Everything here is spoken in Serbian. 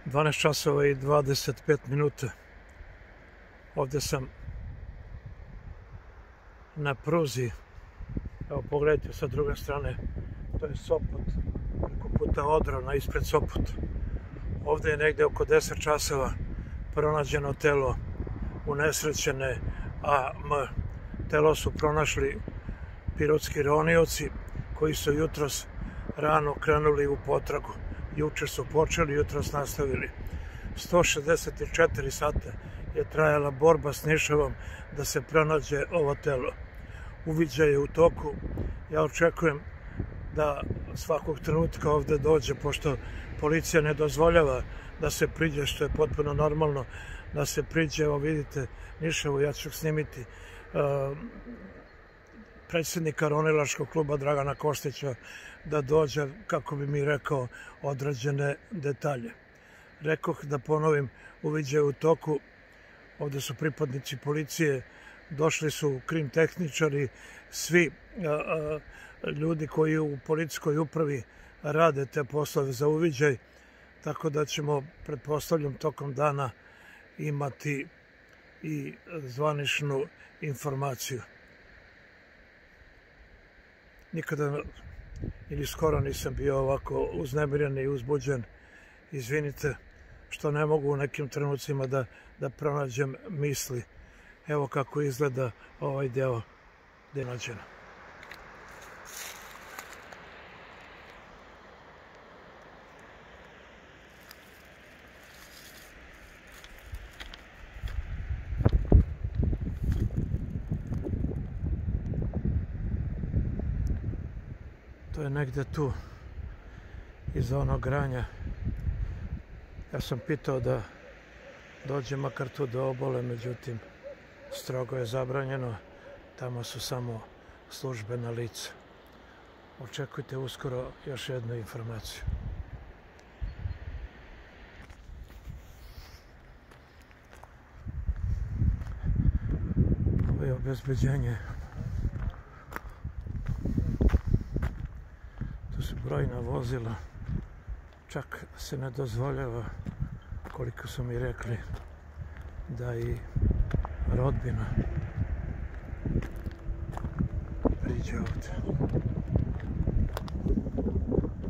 12 časova i 25 minuta. Ovdje sam na pruzi. Evo pogledajte sa druge strane. To je Sopot. Preko puta Odrona ispred Sopot. Ovdje je negdje oko 10 časova pronađeno telo unesrećene AM. Telo su pronašli pirotski ronioci koji su jutros rano krenuli u potragu. Jučer su počeli, jutros nastavili. 164 sata je trajala borba s Nišavom da se pronađe ovo telo. Uviđaj je u toku. Ja očekujem da svakog trenutka ovdje dođe, pošto policija ne dozvoljava da se priđe, što je potpuno normalno da se priđe. Evo vidite Nišavu, ja ću snimiti predsjednika ronilačkog kluba Dragana Kostića da dođe kako bi mi rekao određene detalje. Rekoh da ponovim, uviđaj u toku. Ovdje su pripadnici policije, došli su krim tehničari, svi ljudi koji u policijskoj upravi rade te poslove za uviđaj, tako da ćemo, pretpostavljam, tokom dana imati i zvaničnu informaciju. Nikada ili skoro nisam bio ovako uznemiren i uzbuđen. Izvinite što ne mogu u nekim trenucima da pronađem misli. Evo kako izgleda ovaj deo gdje je nađeno. To je negdje tu, iza onog granja. Ja sam pitao da dođe makar tu do obale, međutim, strogo je zabranjeno. Tamo su samo službena lica. Očekujte uskoro još jednu informaciju. Ovo je obezbeđenje. Tu su brojna vozila. Čak se ne dozvoljava, koliko su mi rekli, da i rodbina priđe ovdje.